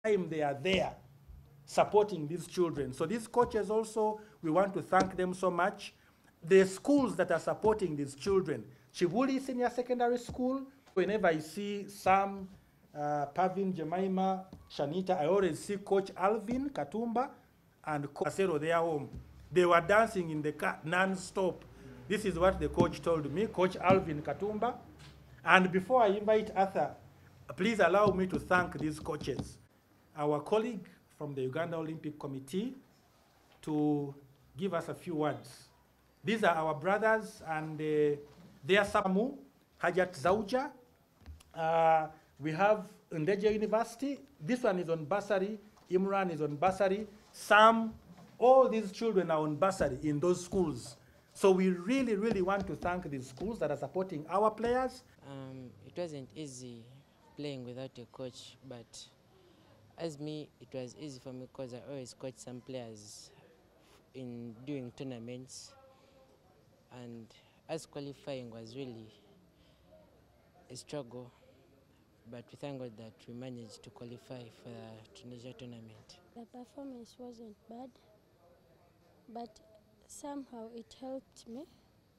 time they are there supporting these children. So these coaches also, we want to thank them so much. The schools that are supporting these children, Chibuli Senior Secondary School, whenever I see Sam, Pavin, Jemima, Shanita, I always see Coach Alvin Katumba and Coach Asero there home. They were dancing in the car non-stop. This is what the coach told me, Coach Alvin Katumba. And before I invite Arthur, please allow me to thank these coaches. Our colleague from the Uganda Olympic Committee to give us a few words. These are our brothers, and they are Samu, Hajat Zauja. We have Ndeje University. This one is on bursary. Imran is on bursary. Sam, all these children are on bursary in those schools. So we really, really want to thank these schools that are supporting our players. It wasn't easy playing without a coach, but as me, it was easy for me because I always coach some players in doing tournaments, and as qualifying was really a struggle, but we thank God that we managed to qualify for the Tunisia tournament. The performance wasn't bad, but somehow it helped me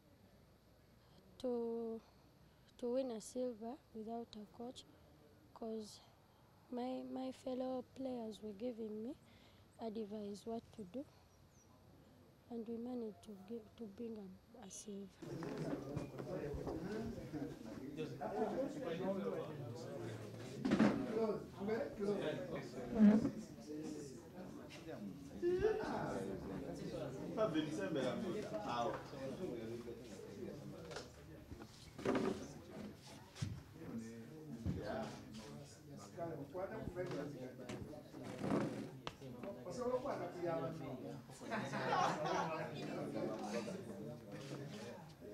to win a silver without a coach, because my fellow players were giving me advice what to do, and we managed to bring a silver.